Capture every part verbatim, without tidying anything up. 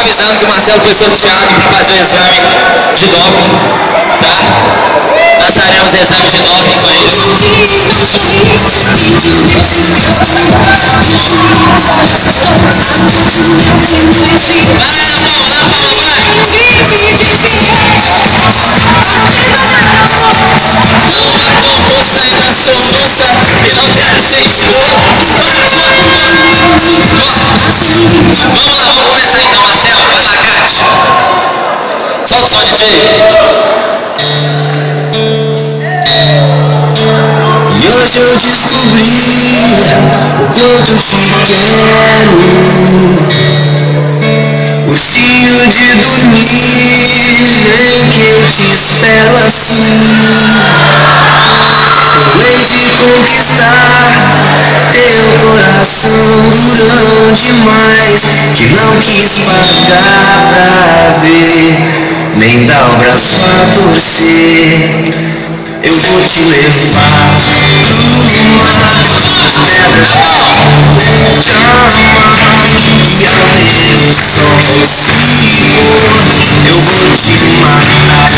avisando que o Marcelo foi sorteado para fazer o exame de doping, tá? Nós faremos exame de doping com ele. Vamos lá, vamos começar então, Marcelo. Vai lá, Cat. Solta o som, D J. E hoje eu descobri o quanto te quero. Ursinho de dormir, vem que eu te espero assim. Eu hei de conquistar teu coração durão demais, que não quis pagar pra ver, nem dar o braço a torcer. Eu vou te levar pro mar, as pedras te amar e ao meu sol se pôr. Eu vou te matar,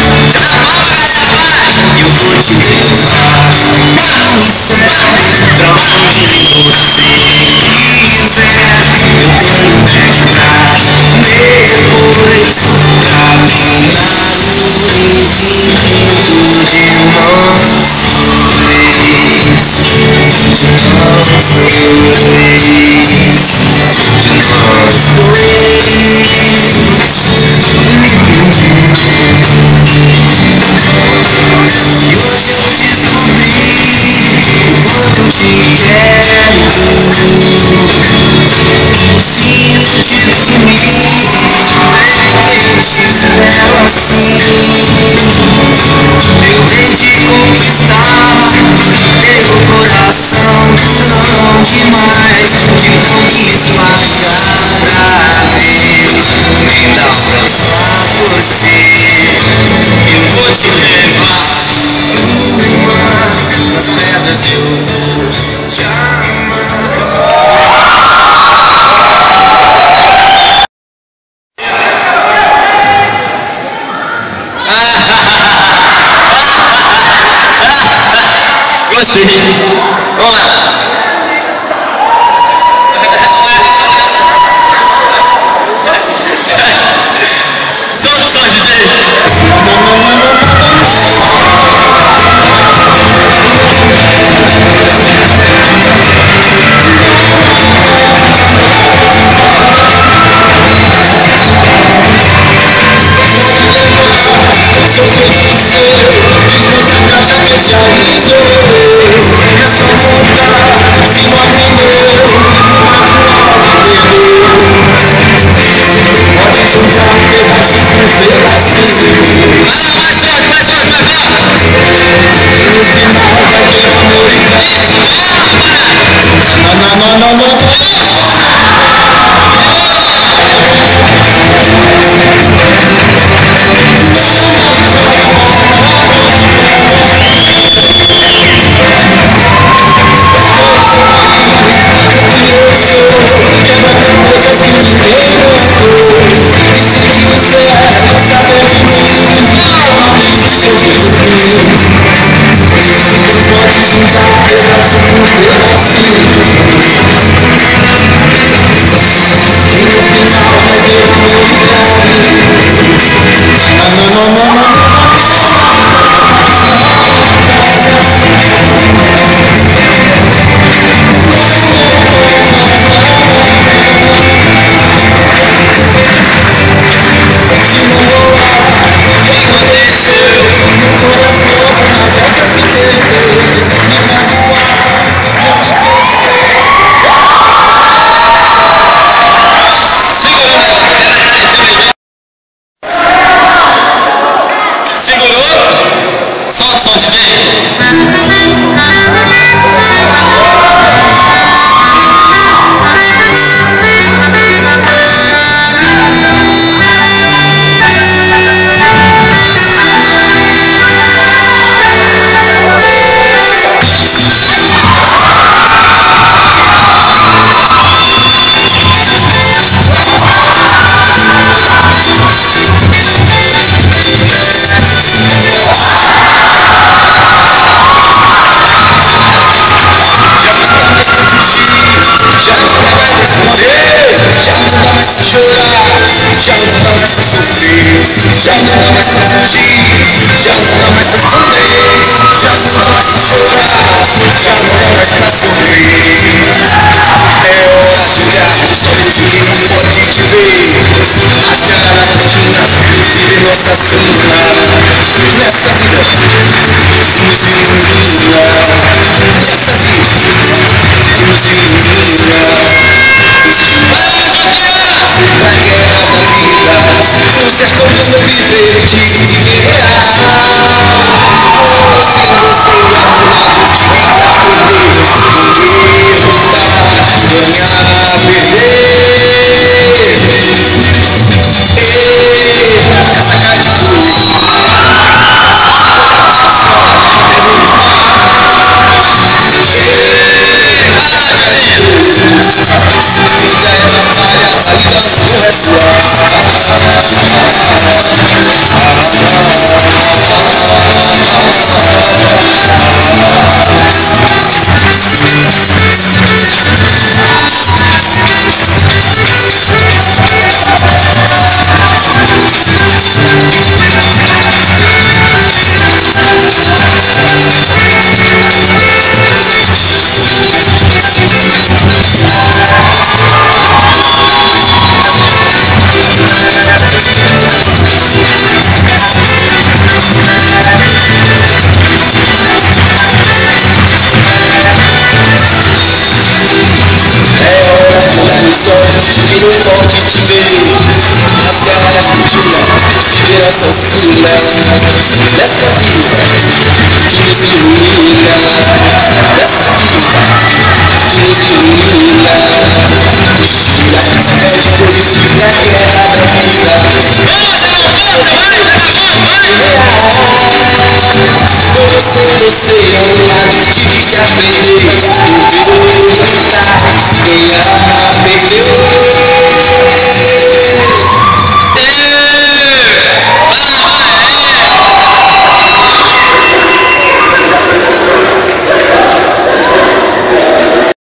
eu vou te levar pro céu, pra onde você quiser. Eu tenho back pra depois caminhar no infinito de nós dois, de nós dois, de nós dois. E hoje eu descobri o quanto te quero. Dessa vida que nos ilumina, dessa vida que nos ilumina.